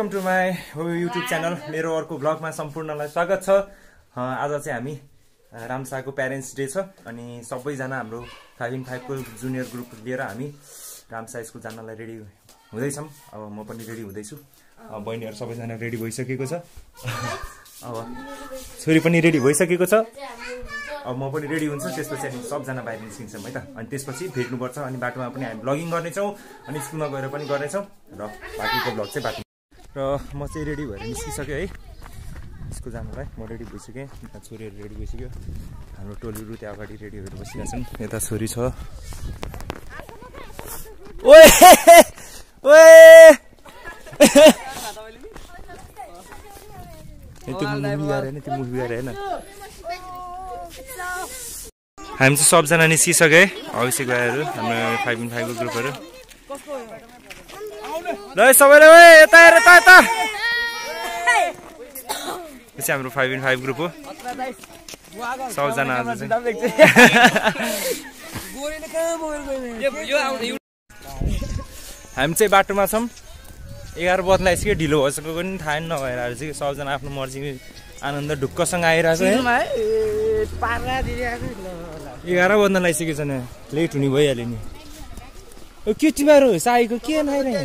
Welcome to my YouTube channel. मेरो अर्को ब्लगमा सम्पूर्णलाई स्वागत छ। आज चाहिँ हामी रामशाहको प्यारेन्ट्स डे छ अनि सबैजना हाम्रो 5-in-5 को जुनियर ग्रुप लिएर हामी रामशाह स्कुल जानलाई रेडी हुँदैछौँ। अब म पनि रेडी हुँदैछु। बहिनीहरू सबैजना रेडी भइसकेको छ। अब छोरी पनि रेडी भइसकेको छ। अब म पनि रेडी हुन्छु। त्यसपछि हामी सबजना बाहिर निस्किन्छौँ है त। अनि त्यसपछि भेट्नुपर्छ अनि बाटोमा पनि हामी ब्लगिङ गर्नेछौँ अनि स्कुलमा गएर पनि गर्नेछौँ र बाँकीको ब्लग चाहिँ बाटो। र म चाहिँ रेडी भएर निस्किसकेँ है स्कुल जानलाई। म रेडी भइसकेँ, यता छोरीहरू रेडी भइसक्यो। हाम्रो टोलीहरू त्यहाँ अगाडि रेडी भएर बसिरहेको छन्। यता छोरी छ। ओए ओए त्यो मुभी गरे हैन, त्यो मुभी गरे हैन। हामी चाहिँ सबजना निस्किसके। अभिषेक भाइहरू, हाम्रो 5-in-5 को ग्रुपहरू। ल सबैले ओए यता हेर, यता यता। यो चाहिँ हाम्रो 5-in-5 ग्रुप हो। सबजना आज चाहिँ हामी चाहिँ बाटोमा छौँ। 11 बज्न आइसक्यो। ढिलो भइसकेको पनि थाहा नभएर चाहिँ सबजना आफ्नो मर्जी आनन्द ढुक्कसँग आइरहेको छ। 11 बज्न लागिसकेको छैन, लेट हुने भइहाल्यो नि। के तिमीहरू साईको के नआइरहे?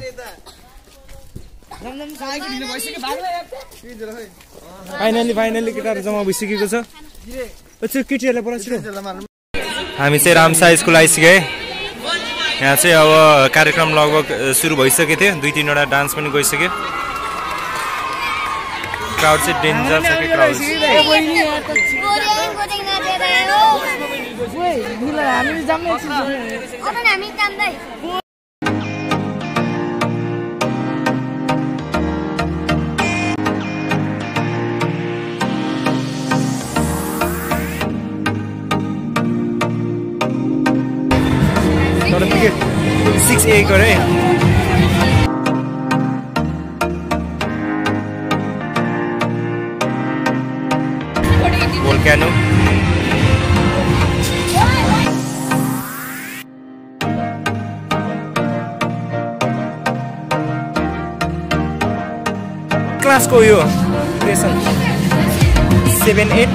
फाइनली केटाहरू जम्मा भइसकेको छ। केटीहरूलाई बोलाउँछु। हामी चाहिँ रामशाह स्कुल आइसक्यो है। यहाँ चाहिँ अब कार्यक्रम लगभग सुरु भइसकेको थियो। 2-3 वटा डान्स पनि गइसक्यो। क्राउड चाहिँ डेन्जर छ कि क्राउड। टिकट 6A गरे। Volcano. क्लास को यो 7-8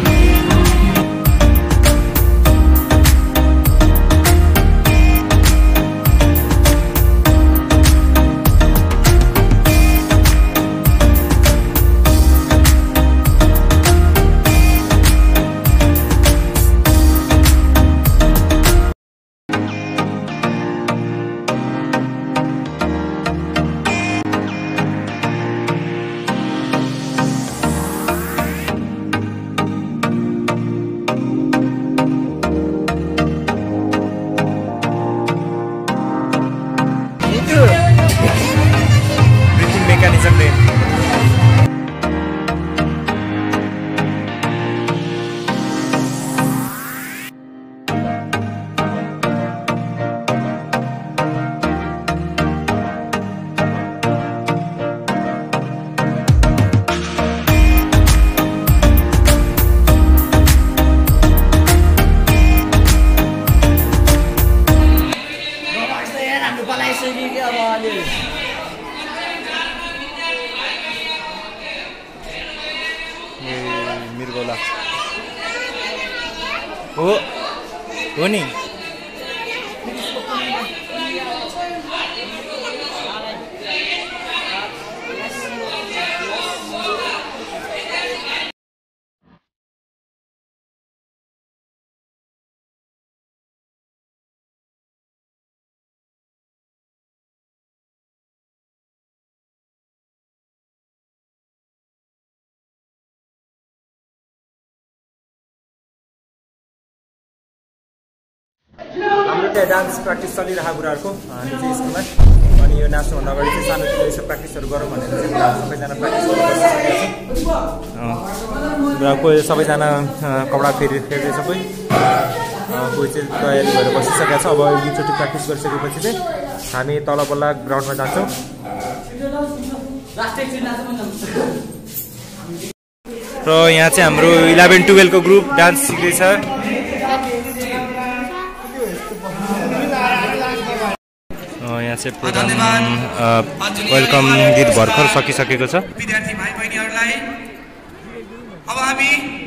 मिर्गोला हो नि। हाम्रो त्यहाँ डान्स प्र्याक्टिस चलिरहेको कुराहरूको हामी चाहिँ स्कुलमा। अनि यो नाच्नुभन्दा अगाडि चाहिँ सानोतिनो यसो प्र्याक्टिसहरू गरौँ भनेर चाहिँ सबैजना प्र्याक्टिस गरिरहेको छ। सबैजना कपडा फेर्दैछ, कोही चाहिँ तयारी भएर बसिसकेको छ। अब एकचोटि प्र्याक्टिस गरिसकेपछि चाहिँ हामी तल बल्ल ग्राउन्डमा जान्छौँ। र यहाँ चाहिँ हाम्रो 11-12 को ग्रुप डान्स सिक्दैछ। यहाँ चाहिँ प्रोग्राम वेलकम गीत भर्खर सकिसकेको छ। विद्यार्थी भाइ बहिनीहरूलाई अब हामी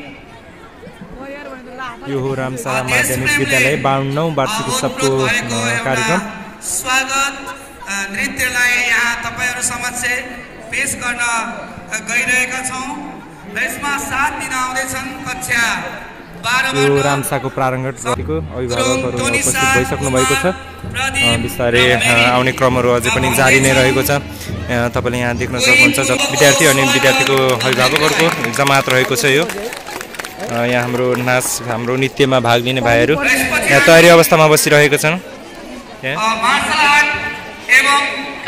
यो हो रामशाह माध्यमिक विद्यालय 52औं वार्षिक उत्सवको कार्यक्रम। स्वागत नृत्यलाई यहाँ तपाईहरु समक्ष पेश गर्न गइरहेका छौं र यसमा साथ दिन आउँदैछन् कक्षा 12 यो रामशाहको प्रारम्भिक गरेको अभिभावकहरू उपस्थित भइसक्नु भएको छ। बिस्तारै आउने क्रमहरू अझै पनि जारी नै रहेको छ। तपाईले यहाँ देख्न सक्नुहुन्छ विद्यार्थी अनि विद्यार्थीको अभिभावकहरूको जमात रहेको छ। यो यहाँ हाम्रो नाच हाम्रो नृत्यमा भाग लिने भाइहरू यहाँ तयारी अवस्थामा बसिरहेका छन्। मार्शल आर्ट एवं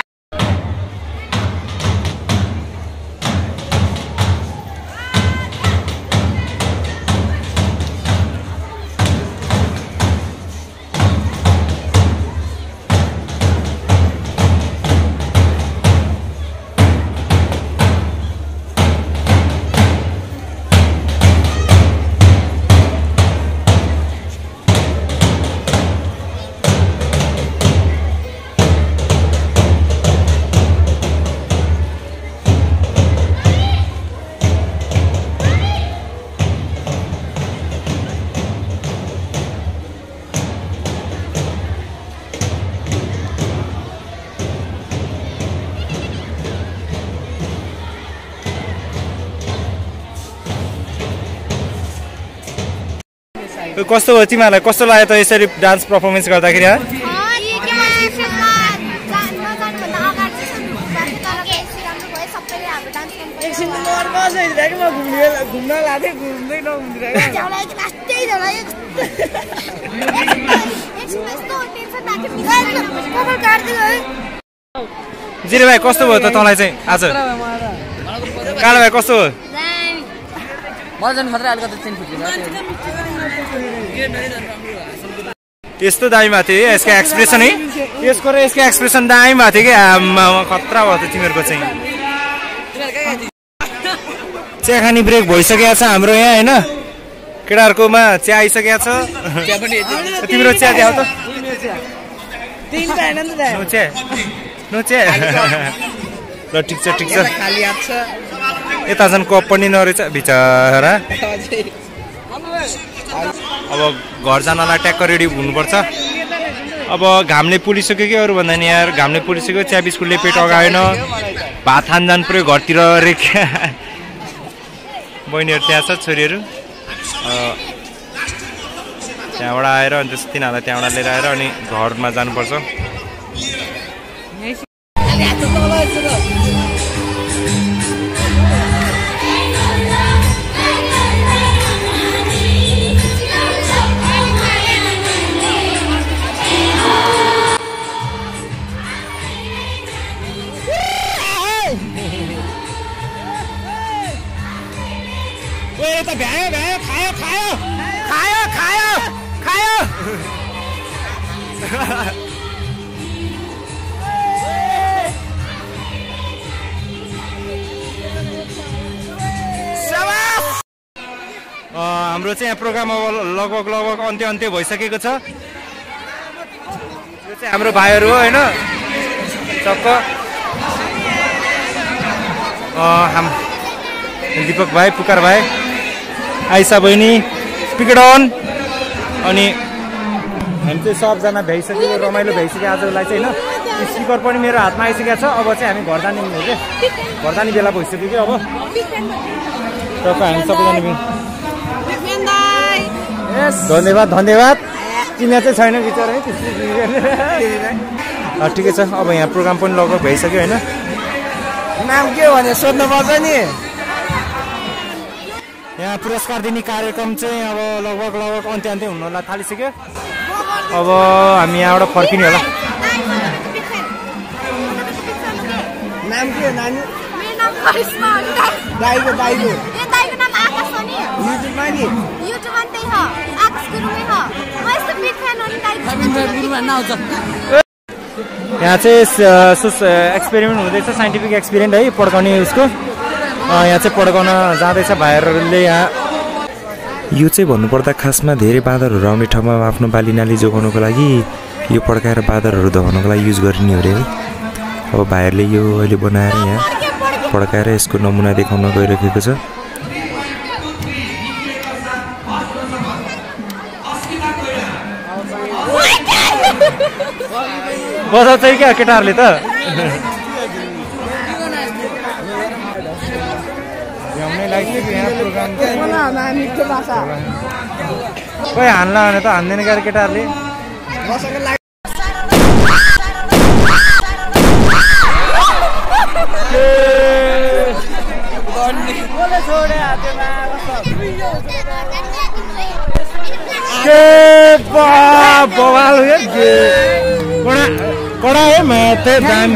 कस्तो हो तिमीहरूलाई कस्तो लाग्यो त यसरी डान्स परफर्मेन्स गर्दाखेरि? जिरे भाइ कस्तो भयो त तँलाई चाहिँ आज? कालो भाइ कस्तो हो? यस्तो दामी भएको थियो यसको एक्सप्रेसन है, यसको र यसको एक्सप्रेसन दामी भएको थियो कि खतरा भयो त तिमीहरूको चाहिँ। चिया खाने ब्रेक भइसकेको छ हाम्रो यहाँ होइन, केटाहरूकोमा चिया आइसकेको छ। तिम्रो चिया देखाउ त। नो चिया ल ठिक छ ठिक छ। यता झन् कप पनि नरहेछ बिचरा। अब घर जानलाई ट्याक्क रेडी हुनुपर्छ। अब घामले पुलिसक्यो कि अरू भन्दा नि यार घामले पुलिसक्यो। चिया बिस्कुटले पेट अगाएन, भात खान जानु पऱ्यो घरतिर रेख्या। बहिनीहरू त्यहाँ छ, छोरीहरू त्यहाँबाट आएर अनि त्यस तिनीहरूलाई त्यहाँबाट लिएर आएर अनि घरमा जानुपर्छ। हाम्रो चाहिँ यहाँ प्रोग्राम अब लगभग अन्त्य भइसकेको छ। यो चाहिँ हाम्रो भाइहरू हो होइन, चक्क दीपक भाइ, पुकार भाइ, आइसा बहिनी, स्पिकर अन। अनि हामी चाहिँ सबजना भ्याइसक्यो, रमाइलो भइसक्यो आजलाई चाहिँ होइन। स्पिकर पनि मेरो हातमा आइसकेको छ। अब चाहिँ हामी घर जाने हो क्या, घर जाने बेला भइसक्यो क्या। अब हामी सबैजना धन्यवाद धन्यवाद। चिन्या चाहिँ छैन बिचरा है। ठिकै छ। अब यहाँ प्रोग्राम पनि लगभग भइसक्यो होइन। नाम के हो भने सोध्नु पर्छ नि। यहाँ पुरस्कार दिने कार्यक्रम चाहिँ अब लगभग अन्त्य हुनलाई थालिसक्यो। अब हामी यहाँबाट फर्किने होला। नाम के हो नानी? मेरो नाम करिश्मा हो। दाइको दाइको नाम आकाश हो नि। युट्युबमा नि? युट्युबमा त्यही हो, आकाश गुरुङै हो। म यस्तो बिग फ्यान हो नि दाइको। यहाँ चाहिँ एक्सपेरिमेन्ट हुँदैछ, साइन्टिफिक एक्सपेरिमेन्ट है, पड्काउने उसको। यहाँ चाहिँ पड्काउन जाँदैछ भाइहरूले। यहाँ यो चाहिँ भन्नुपर्दा खासमा धेरै बाँदरहरू आउने ठाउँमा आफ्नो बाली नाली जोगाउनको लागि यो पड्काएर बादरहरू धगाउनको लागि युज गरिने हो अरे है। अब भाइहरूले यो अहिले बनाएर यहाँ पड्काएर यसको नमुना देखाउन गइरहेको छ। बजाउँछ क्या केटाहरूले त खोइ हान्ला भने त हान्दैन क्या केटाहरूले। कडा है माते दाम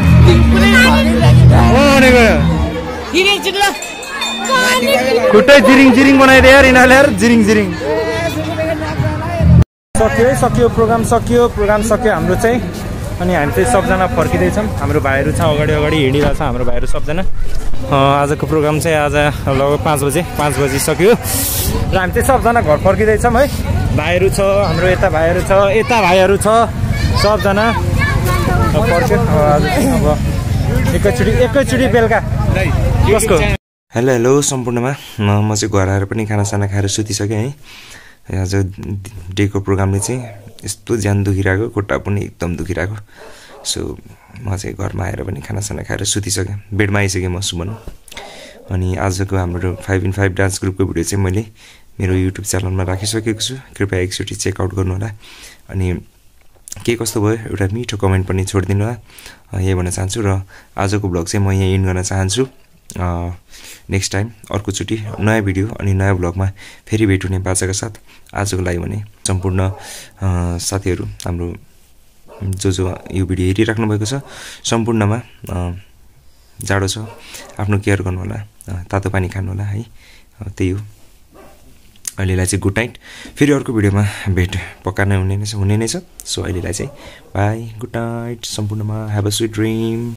खुट्टै जिरिङ जिरिङ बनाइदियो यार यिनीहरूले यार जिरिङ जिरिङ। सक्यो प्रोग्राम सक्यो हाम्रो चाहिँ। अनि हामी चाहिँ सबजना फर्किँदैछौँ। हाम्रो भाइहरू छ अगाडि हिँडिरहेको छ हाम्रो भाइहरू सबजना। आजको प्रोग्राम चाहिँ आज लगभग 5 बजी सक्यो र हामी चाहिँ सबजना घर फर्किँदैछौँ है। भाइहरू छ हाम्रो, यता भाइहरू छ सबजना फर्क्यो। अब एकैचोटि बेलुका कसको। हेलो सम्पूर्णमा म चाहिँ घर आएर पनि खानासाना खाएर सुतिसकेँ है। आज डेको प्रोग्रामले चाहिँ यस्तो ज्यान दुखिरहेको, खुट्टा पनि एकदम दुखिरहेको। सो म चाहिँ घरमा आएर पनि खानासाना खाएर सुतिसकेँ, बेडमा आइसकेँ म सुमन। अनि आजको हाम्रो 5in5 डान्स ग्रुपको भिडियो चाहिँ मैले मेरो युट्युब च्यानलमा राखिसकेको छु। कृपया एकचोटि चेकआउट गर्नु होला। अनि के कस्तो भयो एउटा मिठो कमेन्ट पनि छोडिदिनु होला, यही भन्न चाहन्छु। र आजको भ्लग चाहिँ म यहाँ इन्ड गर्न चाहन्छु। नेक्स्ट टाइम अर्कोचोटि नयाँ भिडियो अनि नयाँ भ्लगमा फेरि भेट हुने बाचाका साथ आजको लागि भने सम्पूर्ण साथीहरू हाम्रो जो यो भिडियो हेरिराख्नु भएको छ सम्पूर्णमा जाडो छ, आफ्नो केयर गर्नु होला, तातो पानी खानु होला है। त्यही हो अहिलेलाई चाहिँ गुड नाइट। फेरि अर्को भिडियोमा भेट पक्का नै हुने नै छ। सो अहिलेलाई चाहिँ बाई, गुड नाइट सम्पूर्णमा। Have a sweet dream.